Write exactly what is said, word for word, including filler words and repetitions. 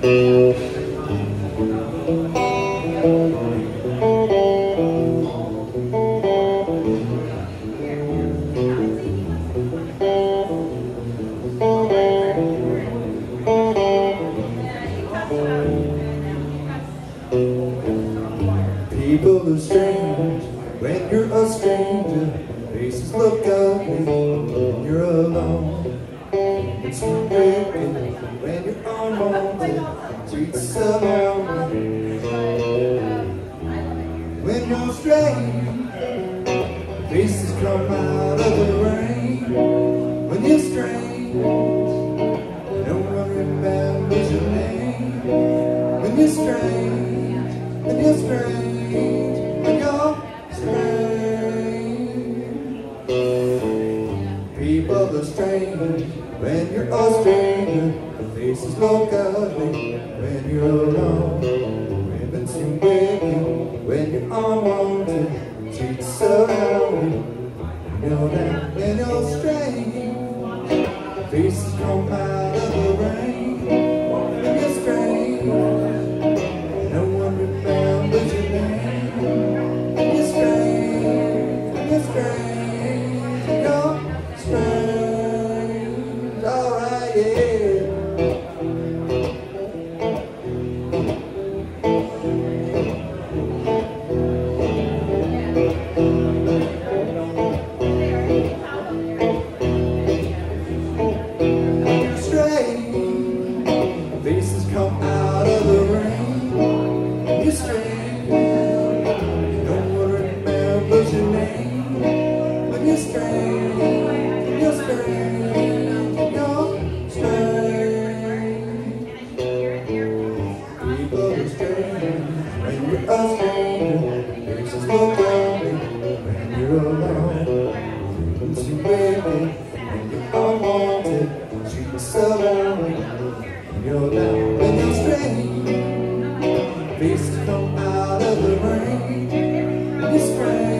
People are strange when you're a stranger. Faces look ugly when you're alone. It's wicked when you're unwanted. Treats so lonely. When you're strange, faces come out of the rain. When you're strange, no one remembers your name. When you're strange, when you're strange, when you're strange. People are strange when you're a stranger. Faces look ugly when you're alone. Women seem wicked when you're unwanted. Treats so lonely. You know that when you're strange, faces come out of the rain. When you're strange, no one remembers your name. When you're strange, when you're strange, you're strange. Alright, yeah. Faces come out of the rain. When you're strange, no one remembers your name. When you're strange, when you're strange, you're strange. People are strange when you're a stranger. Faces look ugly when you're alone. It's wicked when you're unwanted. Treat so lonely. You're down when you're strange. Faces come out of the rain. When you're strange.